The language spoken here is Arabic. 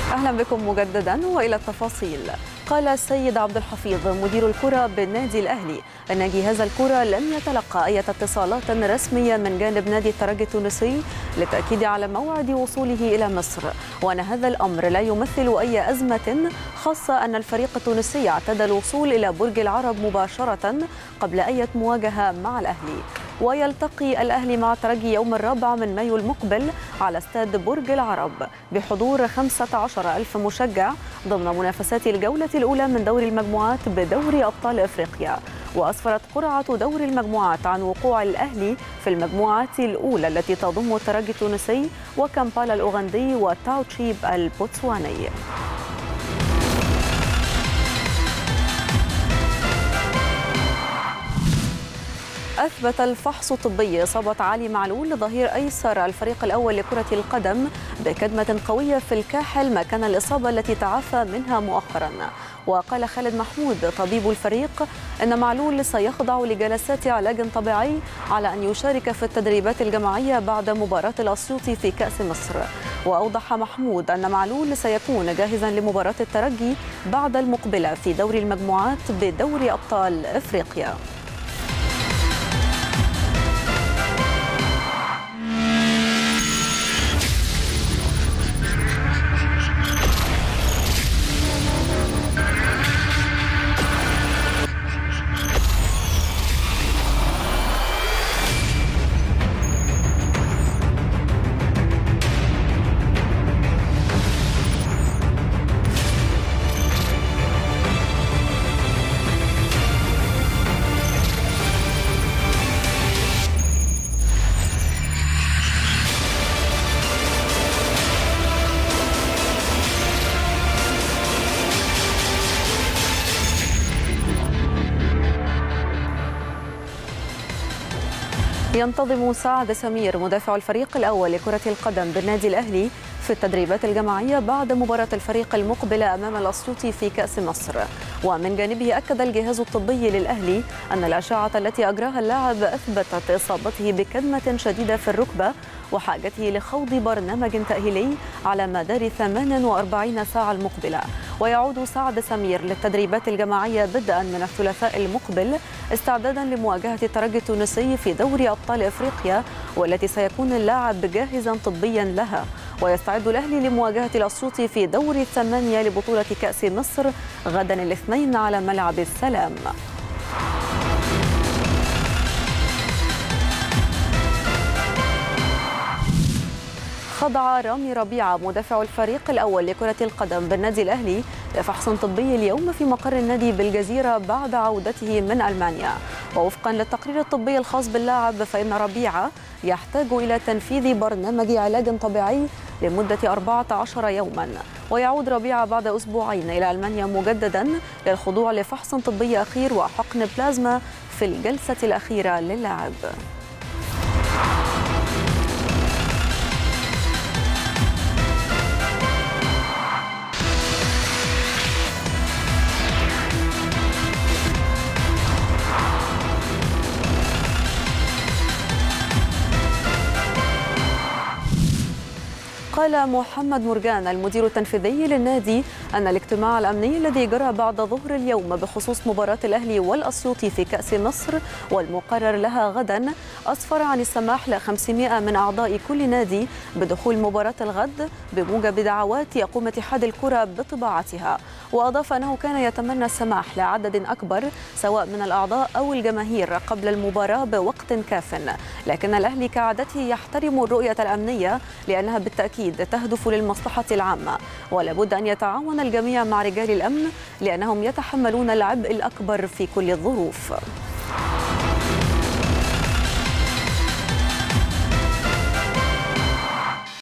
أهلا بكم مجددا وإلى التفاصيل. قال السيد عبد الحفيظ مدير الكرة بالنادي الأهلي أن جهاز الكرة لم يتلقى أي اتصالات رسمية من جانب نادي الترجي التونسي للتأكيد على موعد وصوله إلى مصر، وأن هذا الأمر لا يمثل أي أزمة، خاصة أن الفريق التونسي اعتاد الوصول إلى برج العرب مباشرة قبل أي مواجهة مع الأهلي. ويلتقي الأهلي مع الترجي يوم 4 مايو المقبل على استاد برج العرب بحضور 15,000 مشجع ضمن منافسات الجولة الأولى من دوري المجموعات بدوري أبطال إفريقيا. وأسفرت قرعة دوري المجموعات عن وقوع الأهلي في المجموعات الأولى التي تضم الترجي التونسي وكامبالا الأوغندي وتاوتشيب البوتسواني. أثبت الفحص الطبي إصابة علي معلول ظهير أيسر الفريق الأول لكرة القدم بكدمة قوية في الكاحل مكان الإصابة التي تعافى منها مؤخرا. وقال خالد محمود طبيب الفريق أن معلول سيخضع لجلسات علاج طبيعي على أن يشارك في التدريبات الجماعية بعد مباراة الأسيوطي في كأس مصر. وأوضح محمود أن معلول سيكون جاهزا لمباراة الترجي بعد المقبلة في دوري المجموعات بدوري أبطال إفريقيا. ينتظم سعد سمير مدافع الفريق الأول لكرة القدم بالنادي الأهلي في التدريبات الجماعية بعد مباراة الفريق المقبلة أمام الأسيوطي في كأس مصر. ومن جانبه أكد الجهاز الطبي للأهلي أن الأشعة التي أجراها اللاعب أثبتت إصابته بكدمة شديدة في الركبة وحاجته لخوض برنامج تأهيلي على مدار 48 ساعة المقبلة. ويعود سعد سمير للتدريبات الجماعية بدءا من الثلاثاء المقبل استعدادا لمواجهة الترجي التونسي في دوري أبطال إفريقيا والتي سيكون اللاعب جاهزا طبيا لها. ويستعد الأهلي لمواجهة الأسيوطي في دور الثمانية لبطولة كأس مصر غدا الاثنين على ملعب السلام. خضع رامي ربيعة مدافع الفريق الأول لكرة القدم بالنادي الأهلي لفحص طبي اليوم في مقر النادي بالجزيرة بعد عودته من ألمانيا. ووفقا للتقرير الطبي الخاص باللاعب فإن ربيعة يحتاج إلى تنفيذ برنامج علاج طبيعي لمدة 14 يوما. ويعود ربيعة بعد أسبوعين إلى ألمانيا مجددا للخضوع لفحص طبي أخير وحقن بلازما في الجلسة الأخيرة للاعب. قال محمد مرجان المدير التنفيذي للنادي أن الاجتماع الأمني الذي جرى بعد ظهر اليوم بخصوص مباراة الأهلي والأسيوطي في كأس مصر والمقرر لها غدا أسفر عن السماح ل 500 من أعضاء كل نادي بدخول مباراة الغد بموجب دعوات يقوم اتحاد الكرة بطباعتها. وأضاف أنه كان يتمنى السماح لعدد أكبر سواء من الأعضاء أو الجماهير قبل المباراة بوقت كاف، لكن الأهلي كعادته يحترم الرؤية الأمنية لأنها بالتأكيد تهدف للمصلحة العامة، ولابد أن يتعاون الجميع مع رجال الأمن لأنهم يتحملون العبء الأكبر في كل الظروف.